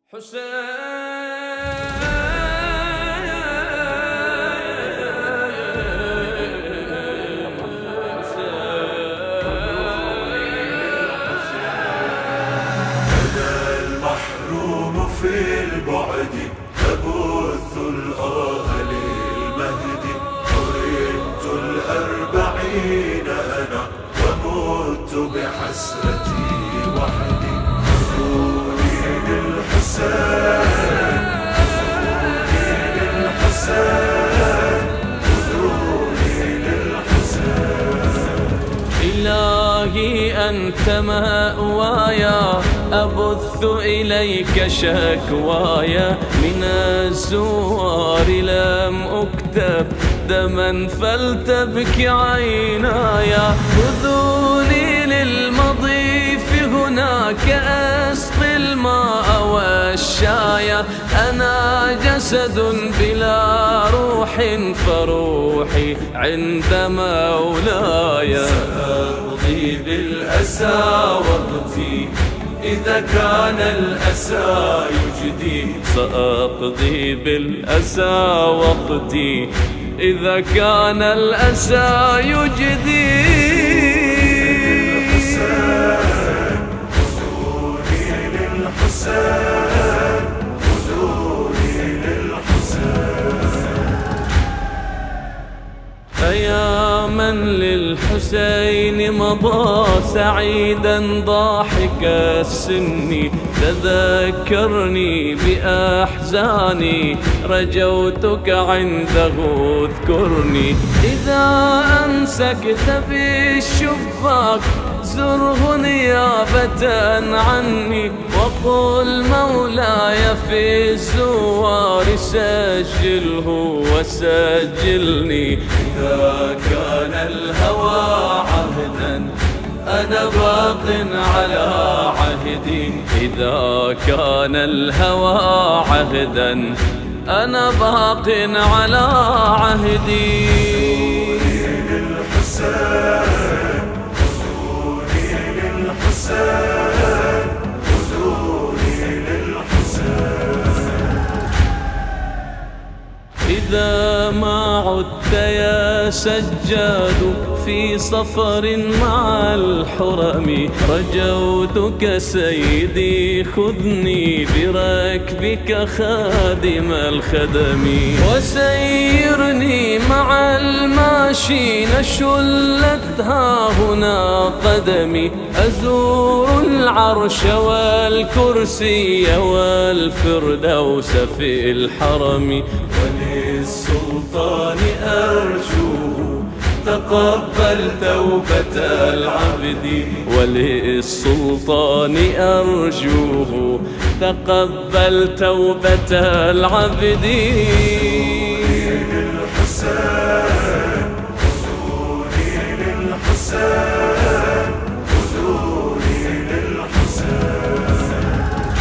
المحروم في البعد تبث الآه للمهد حرمت 40 أنا ومت بحسرتي وحدي خذوني للحسين خذوني للحسين إلهي أنت مأوايا أبث إليك شكوايا من الزوار لم أكتب دما فلتبكي عينايا خذوني للمضيف هناك أسقي الماء والشايا أنا جسد بلا روح فروحي عند مولاي سأقضي بالأسى وقتي إذا كان الأسى يجدي سأقضي بالأسى وقتي إذا كان الأسى يجدي خذوني للحسين خذوني للحسين فيا من للحسين مضى سعيدا ضاحك السن تذكرني بأحزاني رجوتك عنده اذكرني إذا أمسكت بالشباك زره نيابة عني وقل مولاي في الزوار سجله وسجلني إذا كان الهوى عهدا أنا باق على عهدي إذا كان الهوى عهدا أنا باق على عهدي للحسين خذوني للحسين خذوني للحسين إذا ما عدت يا سجاد في صفر مع الحرم رجوتك سيدي خذني بركبك خادم الخدم وسيرني مع الماشين شلتها هنا قدمي أزور العرش والكرسي والفردوس في الحرم وللسلطان أرجوه تقبل توبة العبد وللسلطان أرجوه تقبل توبة العبد للحسين خذوني للحسين خذوني للحسين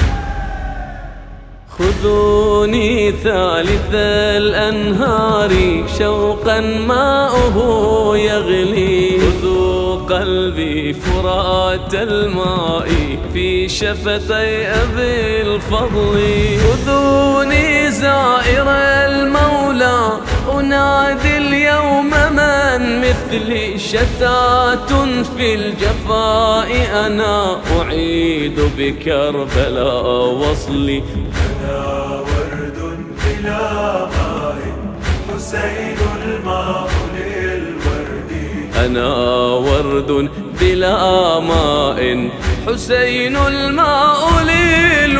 خذوني ثالث الأنهار شوقا ماؤه يغلي خذوا قلبي فرات الماء في شفتي أبي الفضل خذوني زائر المولى أنادي اليوم من مثلي شتات في الجفاء أنا أعيد بكربلاء وصلي أنا ورد بلا ماء حسين الماء للورد أنا ورد بلا ماء حسين الماء للورد